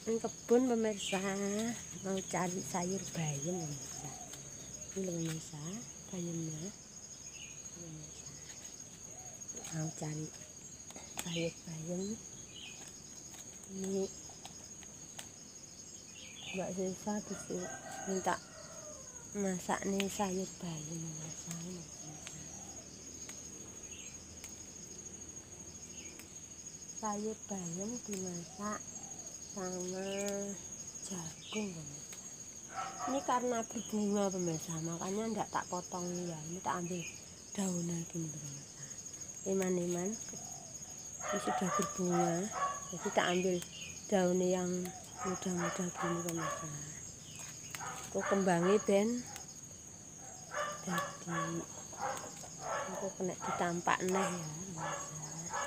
Ini kebun pemirsa, mau cari sayur bayam pemirsa. Ini loh pemirsa, bayamnya. Pemirsa. Mau cari sayur bayam. Ini Mbak Sisa disuruh minta masak nih sayur bayam pemirsa. Sayur bayam dimasak sama jagung pemirsa. Ini karena berbunga pemirsa, makanya enggak tak potong ya. Ini tak ambil daunnya gini pemirsa. Iman-iman ini sudah berbunga, jadi tak ambil daun yang muda-muda gini pemirsa. Aku kembangi ben jadi aku kena ditampak neh ya pemirsa.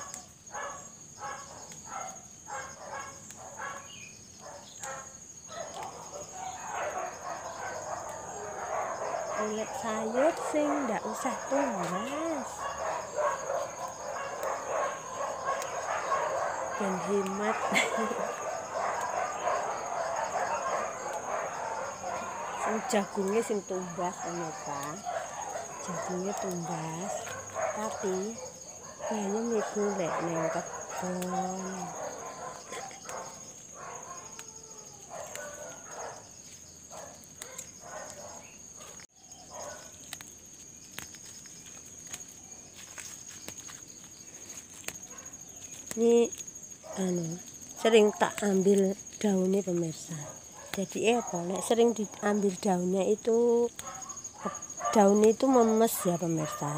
Golek sayur sing ndak usah tumbas. Dan hemat. Sing jagungnya sing tumbas pemirsa. Jagungnya tumbas. Tapi bayam iku lek ning kebon. Ini sering tak ambil daunnya pemirsa. Jadi sering diambil daunnya itu memes ya pemirsa.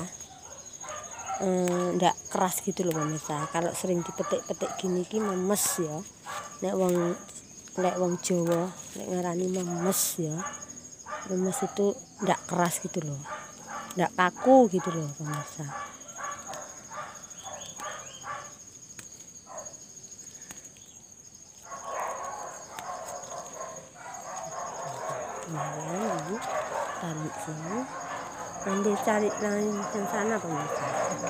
Ndak keras gitu loh pemirsa. Kalau sering dipetik-petik gini ki memes ya. Nek wong Jawa nek ngarani memes ya. Memes itu ndak keras gitu loh. Ndak kaku gitu loh pemirsa. Ini tarik sini, nanti cari lain yang sana pemirsa.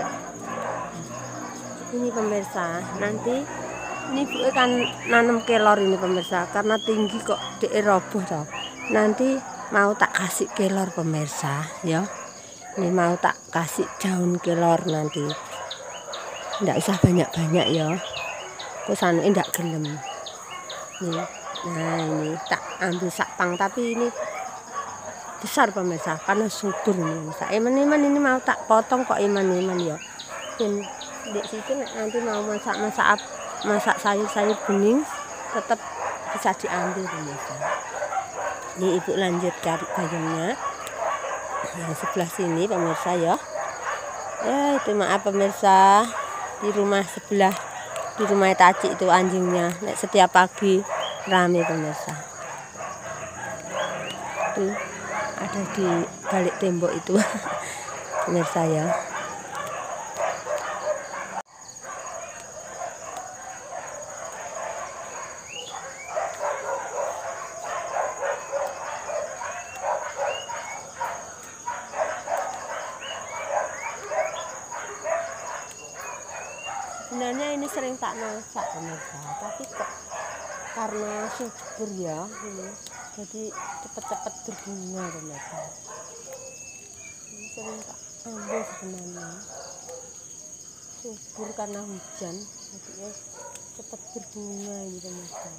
Ini pemirsa, nanti ini Bu kan nanam kelor ini pemirsa, karena tinggi kok roboh toh. Nanti mau tak kasih kelor pemirsa, ya. Ini mau tak kasih daun kelor nanti. Nggak usah banyak-banyak ya. Kok sana ndak gelem. Nih. Nah ini tak ambil sakpang tapi ini besar pemirsa karena subur ini pemirsa. Iman-iman ini mau tak potong kok iman-iman ya. Dan di situ nanti mau masak sayur-sayur bening tetap bisa diambil pemirsa. Ini ibu lanjut cari bayamnya yang sebelah sini pemirsa ya. Itu maaf pemirsa, di rumah sebelah, di rumah Taci itu anjingnya setiap pagi rame pemirsa. Tuh ada di balik tembok itu pemirsa ya. Sebenarnya ini sering tak masak pemirsa, tapi kok karena subur ya ini jadi cepet-cepet berbunga pemirsa. Ini sering tak ambil sebenarnya, subur karena hujan jadi cepet berbunga ini pemirsa.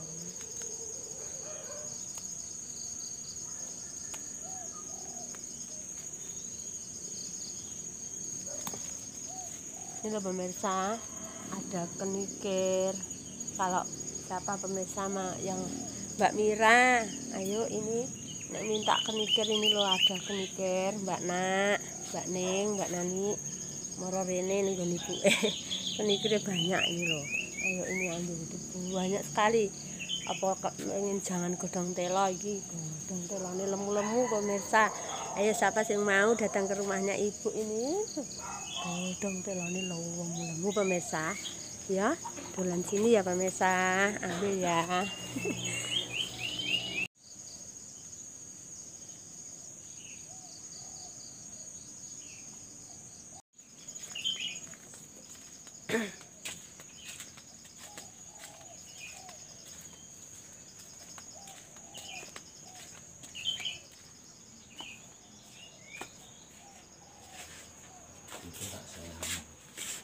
Ini loh pemirsa, ada kenikir. Kalau siapa pemirsa yang Mbak Mira, ayo ini nek minta kenikir ini loh, ada kenikir Mbak Nak, Mbak Ning, Mbak Nani, moro rene ning nggon ibuke. Kenikirnya banyak ini loh. Ayo ini ambil, itu banyak sekali. Apa ingin jangan godong telo iki, godong telone lemu-lemu pemirsa. Ayo siapa yang mau datang ke rumahnya ibu ini, godong telone lemu-lemu pemirsa. Ya, dolan sini ya pemirsa, ambil ya.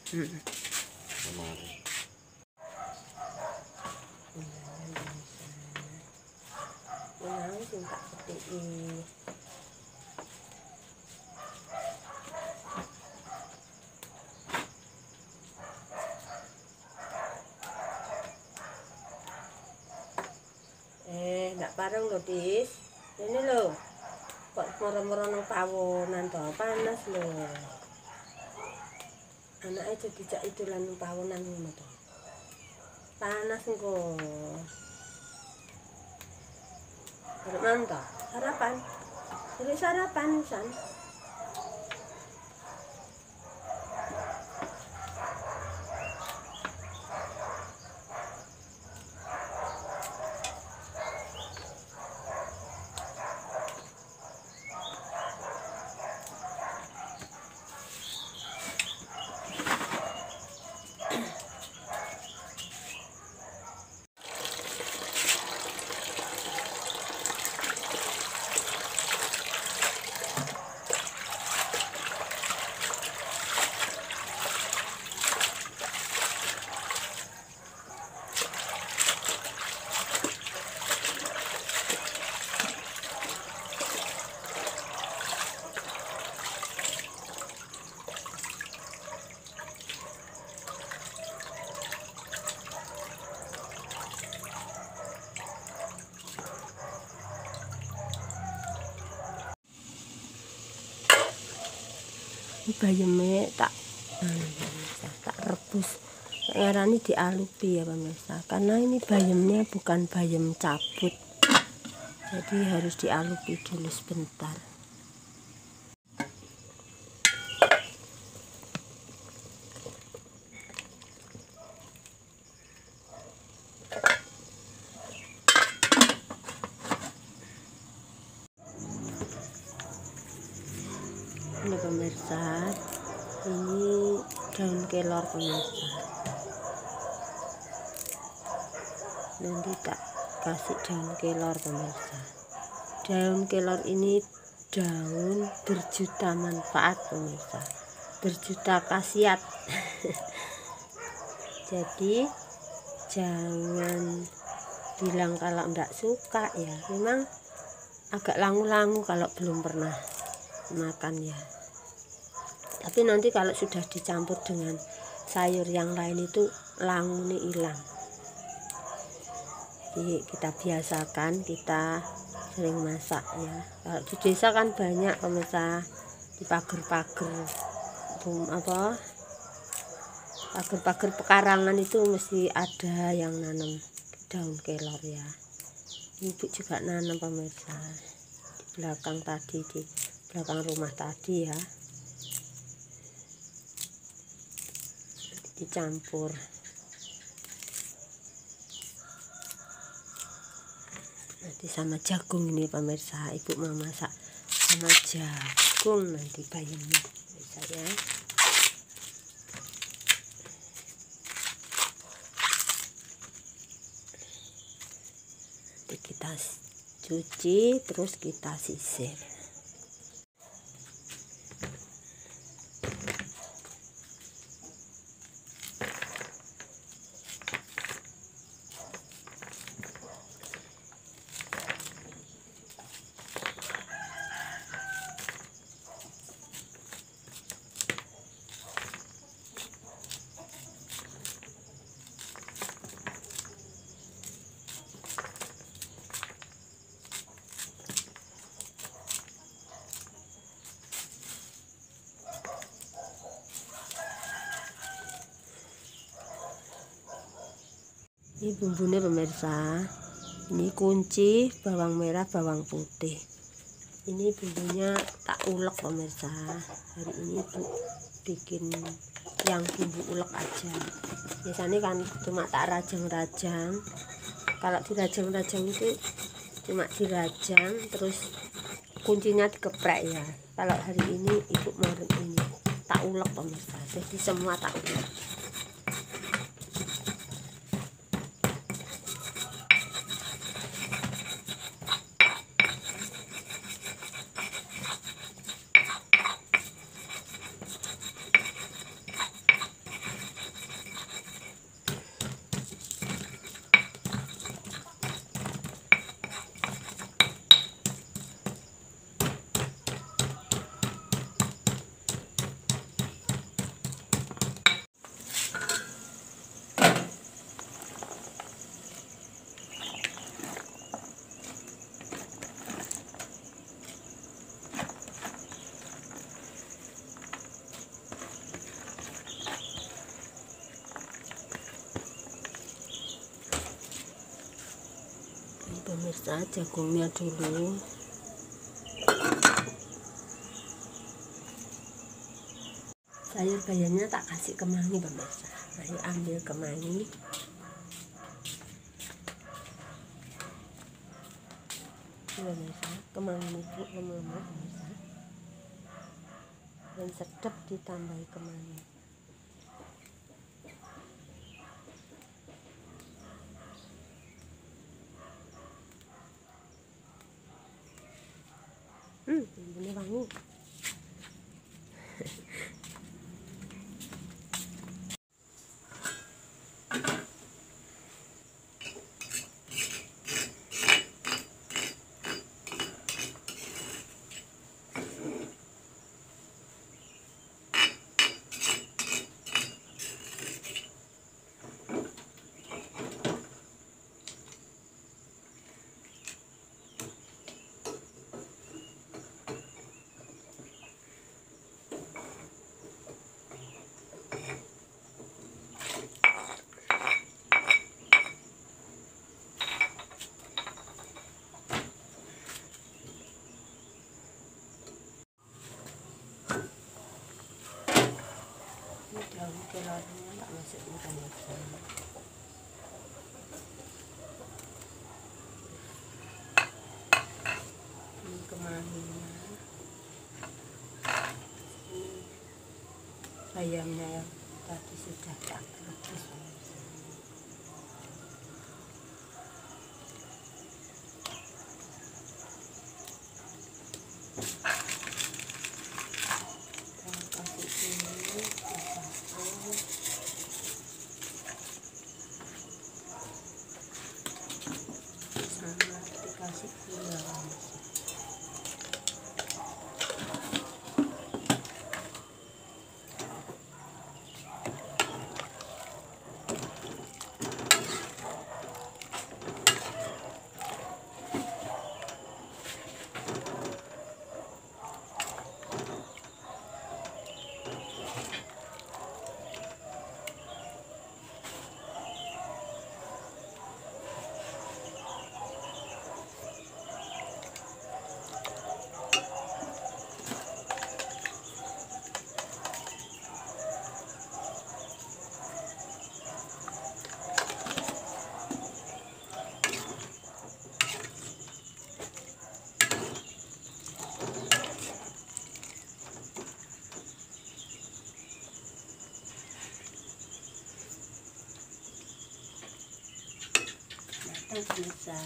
Kemarin. Menang sing tak petiki. Ndak pareng lho, Dis. Ini lho. Kok moro-moro nang pawonan to, panas lho. Anake aja dijak idolan nang pawonan ngono to. Panas engko. Arep mangan to? Sarapan. Arep sarapan, San. Bayeme tak rebus, ngarani dialupi ya pemirsa, karena ini bayemnya bukan bayem cabut, jadi harus dialupi dulu sebentar. Ini pemirsa, ini daun kelor pemirsa. Nanti tak kasih daun kelor pemirsa. Daun kelor ini daun berjuta manfaat pemirsa, berjuta khasiat. Jadi jangan bilang kalau enggak suka ya, memang agak langu-langu kalau belum pernah makan ya. Tapi nanti kalau sudah dicampur dengan sayur yang lain itu langu nih hilang. Jadi kita biasakan, kita sering masak ya. Kalau di desa kan banyak pemirsa, di pagar-pagar pagar-pagar pekarangan itu mesti ada yang nanam daun kelor ya. Ibu juga nanam pemirsa di belakang tadi, di belakang rumah tadi ya. Dicampur nanti sama jagung ini pemirsa, ibu mau masak sama jagung nanti bayamnya bisa ya. Nanti kita cuci terus kita sisir. Ini bumbunya pemirsa, ini kunci bawang merah, bawang putih. Ini bumbunya tak ulek pemirsa. Hari ini ibu bikin yang bumbu ulek aja. Biasanya kan cuma tak rajang-rajang. Kalau dirajang-rajang itu cuma dirajang terus kuncinya dikeprek ya. Kalau hari ini ibu mau ini tak ulek pemirsa. Jadi semua tak ulek. pemirsa, jagungnya dulu. Sayur bayamnya tak kasih kemangi pemirsa. Ayo ambil kemangi. Pemirsa, kemangi itu pemirsa. Dan sedap ditambahi kemangi. Ini wangi. Daun kelornya tak masukkan bersama. Ini kemanginya, ini bayamnya yang tadi sudah tak rebus. Dikasih gula. Pemirsa,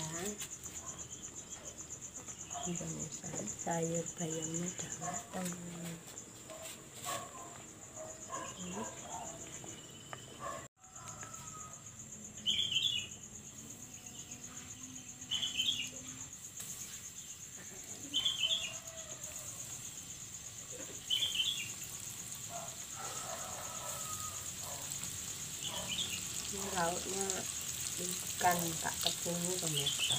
sayur bayamnya udah matang. Ini lauknya ikan tak kepungnya pemirsa.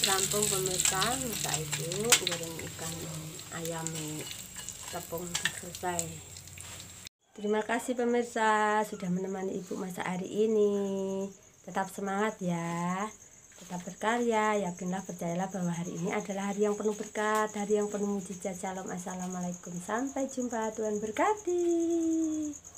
rampung pemirsa, masa ibu goreng ikan ayam tepung selesai. Terima kasih pemirsa sudah menemani ibu masak hari ini. Tetap semangat ya, tetap berkarya, yakinlah, percayalah bahwa hari ini adalah hari yang penuh berkat, hari yang penuh mujizat. Shalom, assalamualaikum, sampai jumpa, Tuhan berkati.